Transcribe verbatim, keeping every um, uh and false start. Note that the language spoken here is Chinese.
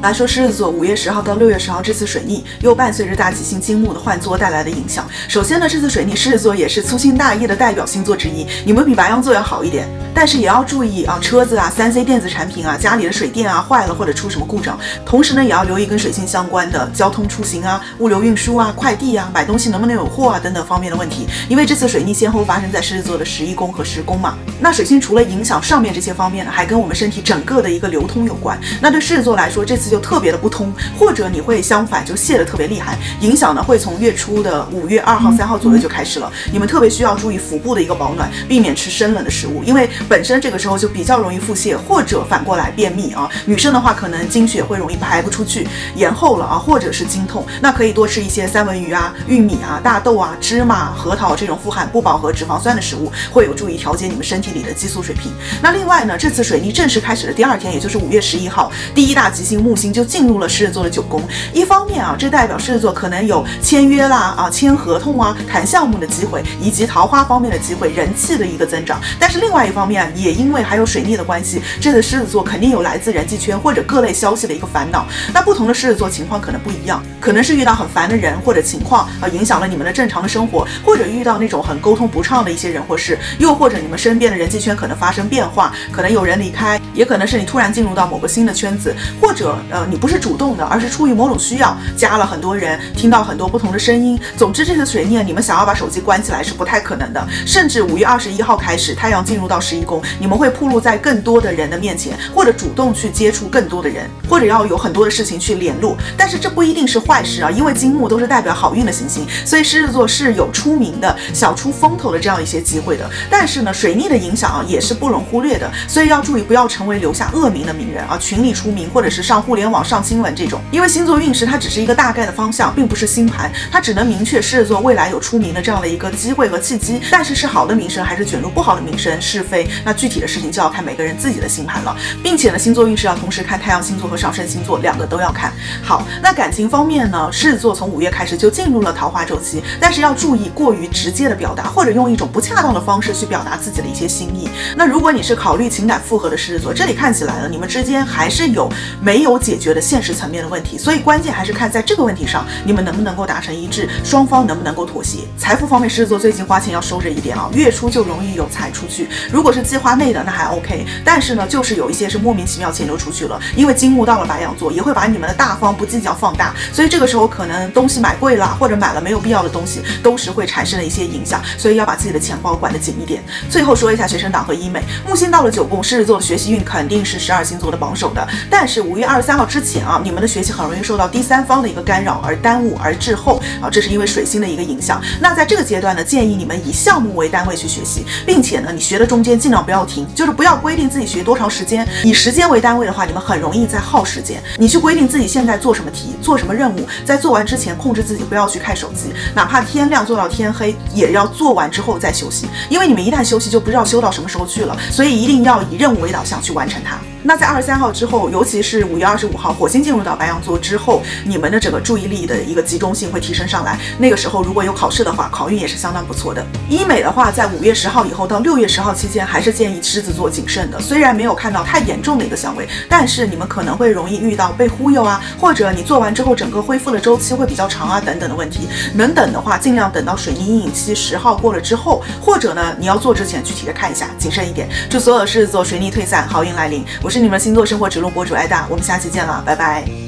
来说狮子座五月十号到六月十号这次水逆，又伴随着大吉星金木的换座带来的影响。首先呢，这次水逆狮子座也是粗心大意的代表星座之一，你们比白羊座要好一点，但是也要注意啊，车子啊、三 C 电子产品啊、家里的水电啊坏了或者出什么故障。同时呢，也要留意跟水星相关的交通出行啊、物流运输啊、快递啊、买东西能不能有货啊等等方面的问题。因为这次水逆先后发生在狮子座的十一宫和十宫嘛，那水星除了影响上面这些方面呢，还跟我们身体整个的一个流通有关。那对狮子座来说，这次就特别的不通，或者你会相反就泄得特别厉害，影响呢会从月初的五月二号、三号左右就开始了。你们特别需要注意腹部的一个保暖，避免吃生冷的食物，因为本身这个时候就比较容易腹泻，或者反过来便秘啊。女生的话，可能经血会容易排不出去，延后了啊，或者是经痛，那可以多吃一些三文鱼啊、玉米啊、大豆啊、芝麻、核桃这种富含不饱和脂肪酸的食物，会有助于调节你们身体里的激素水平。那另外呢，这次水逆正式开始的第二天，也就是五月十一号，第一大吉星木星就进入了狮子座的九宫。一方面啊，这代表狮子座可能有签约啦啊、签合同啊、谈项目的机会，以及桃花方面的机会、人气的一个增长。但是另外一方面，也因为还有水逆的关系，这次狮子座肯定有来自人际圈或者各类消息的一个烦恼。那不同的狮子座情况可能不一样，可能是遇到很烦的人或者情况啊，影响了你们的正常的生活，或者遇到那种很沟通不畅的一些人或事，又或者你们身边的人际圈可能发生变化，可能有人离开，也可能是你突然进入到某个新的圈子，或者呃你不是主动的，而是出于某种需要，加了很多人，听到很多不同的声音。总之，这次水逆你们想要把手机关起来是不太可能的。甚至五月二十一号开始，太阳进入到十一宫，你们会暴露在更多的人的面前，或者主动去接触更多的人，或者要有很多的事情去联络。但是这不一定是坏事啊，因为金木都是代表好运的行星，所以狮子座是有出名的小出风头的这样一些机会的。但是呢，水逆的影响啊也是不容忽略的，所以要注意不要成为留下恶名的名人啊，群里出名或者是上互联网上新闻这种。因为星座运势它只是一个大概的方向，并不是星盘，它只能明确狮子座未来有出名的这样的一个机会和契机。但是是好的名声还是卷入不好的名声是非，那具体的事情就要看每个人自己的星盘了。并且呢，星座运势要同时看太阳星座和上升星座，两个都要看。好，那感情方面呢，狮子座从五月开始就进入了桃花周期，但是要注意过于直接的表达，或者用一种不恰当的方式去表达自己的一些心意。那如果你是考虑情感复合的狮子座，这里看起来呢，你们之间还是有没有解决的现实层面的问题，所以关键还是看在这个问题上你们能不能够达成一致，双方能不能够妥协。财富方面，狮子座最近花钱要收着一点啊，月初就容易有财出去。如果是计划内的那还 OK， 但是呢，就是有一些是莫名其妙钱就出去了，因为金木到了白羊座，也会把你们的大方不计较放大，所以这个时候可能东西买贵了，或者买了没有必要的东西，都是会产生了一些影响，所以要把自己的钱包管得紧一点。最后说一下学生党和医美，木星到了九宫，狮子座的学习运肯定是十二星座的榜首的，但是五月二十三号之前啊，你们的学习很容易受到第三方的一个干扰而耽误而滞后啊，这是因为水星的一个影响。那在这个阶段呢，建议你们以项目为单位去学习，并且呢，你学的中间尽量不要停，就是不要规定自己学多长时间，以时间为单位的话，你们很容易在耗时间。你去规定自己现在做什么题，做什么任务，在做完之前控制自己不要去看手机，哪怕天亮做到天黑，也要做完之后再休息，因为你们一旦休息就不知道休到什么时候去了，所以一定要以任务为导向去完成它。那在二十三号之后，尤其是五月二十五号，火星进入到白羊座之后，你们的整个注意力的一个集中性会提升上来。那个时候如果有考试的话，考运也是相当不错的。医美的话，在五月十号以后到六月十号期间，还是建议狮子座谨慎的。虽然没有看到太严重的一个相位，但是你们可能会容易遇到被忽悠啊，或者你做完之后整个恢复的周期会比较长啊等等的问题。能等的话，尽量等到水逆阴影期十号过了之后，或者呢你要做之前具体的看一下，谨慎一点。祝所有的狮子座水逆退散，好运来临。我是你们星座生活指路博主艾达，我们下期见了，拜拜。